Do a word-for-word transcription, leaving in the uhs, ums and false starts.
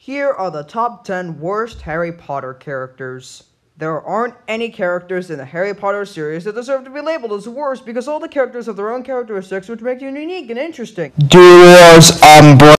Here are the top ten worst Harry Potter characters. There aren't any characters in the Harry Potter series that deserve to be labeled as worst because all the characters have their own characteristics which make them unique and interesting. Duos Umbra